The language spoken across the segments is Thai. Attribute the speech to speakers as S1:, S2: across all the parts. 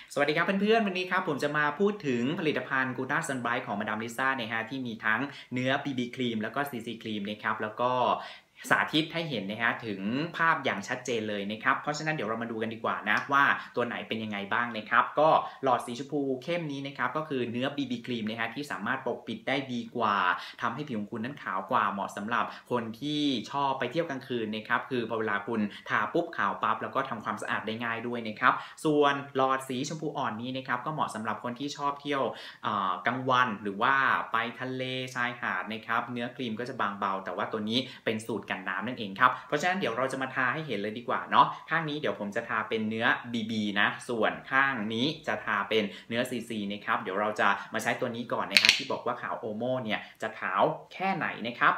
S1: สวัสดีครับเพื่อนๆวันนี้ครับผมจะมาพูดถึงผลิตภัณฑ์ Gluta Sunbright ของมาดามลิซ่านะฮะที่มีทั้งเนื้อ BB ครีมแล้วก็ CC ครีมนะครับแล้วก็สาธิตให้เห็นนะฮะถึงภาพอย่างชัดเจนเลยนะครับเพราะฉะนั้นเดี๋ยวเรามาดูกันดีกว่านะว่าตัวไหนเป็นยังไงบ้างนะครับก็หลอดสีชมพูเข้มนี้นะครับก็คือเนื้อ BB ครีมนะฮะที่สามารถปกปิดได้ดีกว่าทำให้ผิวของคุณนั้นขาวกว่าเหมาะสำหรับคนที่ชอบไปเที่ยวกลางคืนนะครับคือพอเวลาคุณทาปุ๊บขาวปั๊บแล้วก็ทำความสะอาดได้ง่ายด้วยนะครับส่วนหลอดสีชมพูอ่อนนี้นะครับก็เหมาะสำหรับคนที่ชอบเที่ยวกลางวันหรือว่าไปทะเลชายหาดนะครับเนื้อครีมก็จะบางเบาแต่ว่าตัวนี้เป็นสูตรกันน้ำนั่นเองครับเพราะฉะนั้นเดี๋ยวเราจะมาทาให้เห็นเลยดีกว่าเนาะข้างนี้เดี๋ยวผมจะทาเป็นเนื้อ BB นะส่วนข้างนี้จะทาเป็นเนื้อ CC นะครับเดี๋ยวเราจะมาใช้ตัวนี้ก่อนนะครับที่บอกว่าขาวโอโม่เนี่ยจะขาวแค่ไหนนะครับ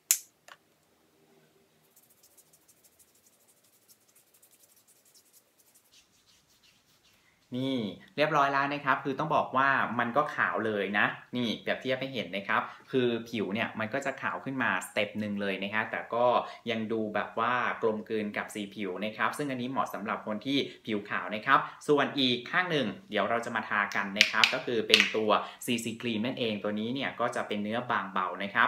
S1: นี่เรียบร้อยแล้วนะครับคือต้องบอกว่ามันก็ขาวเลยนะนี่เปรียบเทียบให้เห็นนะครับคือผิวเนี่ยมันก็จะขาวขึ้นมาสเต็ปหนึ่งเลยนะฮะแต่ก็ยังดูแบบว่ากลมกลืนกับสีผิวนะครับซึ่งอันนี้เหมาะสำหรับคนที่ผิวขาวนะครับส่วนอีกข้างหนึ่งเดี๋ยวเราจะมาทากันนะครับก็คือเป็นตัว CC ครีมนั่นเองตัวนี้เนี่ยก็จะเป็นเนื้อบางเบานะครับ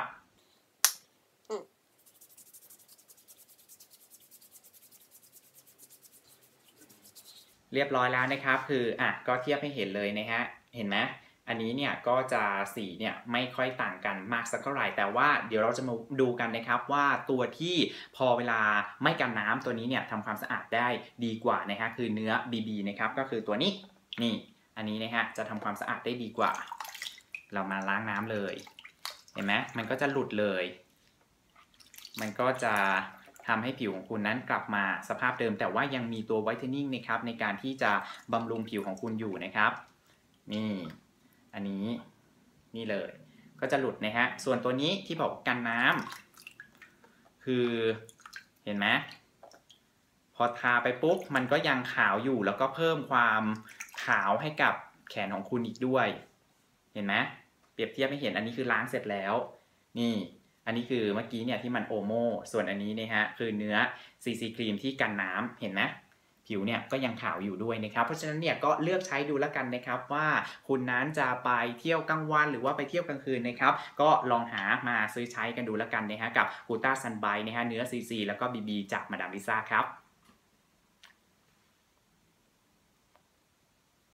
S1: เรียบร้อยแล้วนะครับคือก็เทียบให้เห็นเลยนะฮะเห็นไหมอันนี้เนี่ยก็จะสีเนี่ยไม่ค่อยต่างกันมากสักเท่าไหร่แต่ว่าเดี๋ยวเราจะมาดูกันนะครับว่าตัวที่พอเวลาไม่กันน้ำตัวนี้เนี่ยทำความสะอาดได้ดีกว่านะฮะคือเนื้อ BB นะครับก็คือตัวนี้นี่อันนี้นะฮะจะทำความสะอาดได้ดีกว่าเรามาล้างน้ำเลยเห็นไหมมันก็จะหลุดเลยมันก็จะทำให้ผิวของคุณนั้นกลับมาสภาพเดิมแต่ว่ายังมีตัวไวท์เทนนิ่งนะครับในการที่จะบำรุงผิวของคุณอยู่นะครับนี่อันนี้นี่เลยก็จะหลุดนะฮะส่วนตัวนี้ที่บอกกันน้ำคือเห็นไหมพอทาไปปุ๊บมันก็ยังขาวอยู่แล้วก็เพิ่มความขาวให้กับแขนของคุณอีกด้วยเห็นไหมเปรียบเทียบให้เห็นอันนี้คือล้างเสร็จแล้วนี่อันนี้คือเมื่อกี้เนี่ยที่มันโอโมส่วนอันนี้นะฮะคือเนื้อ CC ครีมที่กันน้ำเห็นไหมผิวเนี่ยก็ยังขาวอยู่ด้วยนะครับเพราะฉะนั้นเนี่ยก็เลือกใช้ดูแล้วกันนะครับว่าคุณนั้นจะไปเที่ยวกลางวันหรือว่าไปเที่ยวกลางคืนนะครับก็ลองหามาซื้อใช้กันดูแล้วกันนะฮะกับ Gluta Sunbright นะฮะเนื้อ CC แล้วก็ BB จากมาดามลิซ่าครับ